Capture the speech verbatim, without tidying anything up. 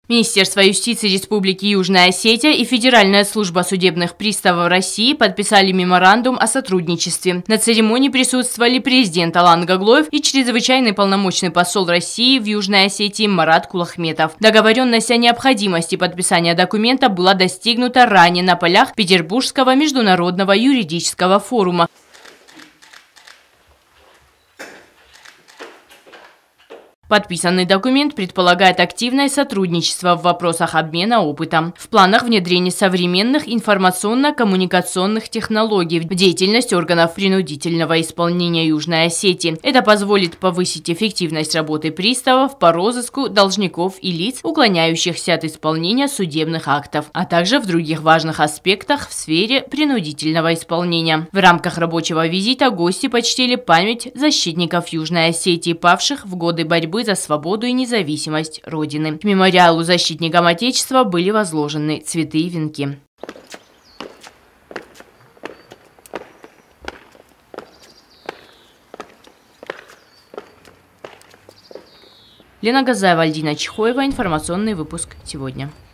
Министерство юстиции Республики Южная Осетия и Федеральная служба судебных приставов России подписали меморандум о сотрудничестве. На церемонии присутствовали президент Алан Гаглоев и чрезвычайный полномочный посол России в Южной Осетии Марат Кулахметов. Договоренность о необходимости подписания документа была достигнута ранее на полях Петербургского международного юридического форума. Подписанный документ предполагает активное сотрудничество в вопросах обмена опытом. В планах внедрения современных информационно-коммуникационных технологий в деятельность органов принудительного исполнения Южной Осетии. Это позволит повысить эффективность работы приставов по розыску должников и лиц, уклоняющихся от исполнения судебных актов, а также в других важных аспектах в сфере принудительного исполнения. В рамках рабочего визита гости почтили память защитников Южной Осетии, павших в годы борьбы за свободу и независимость Родины. К мемориалу защитникам Отечества были возложены цветы и венки. Лена Газаева, Альдина Чхоева. Информационный выпуск сегодня.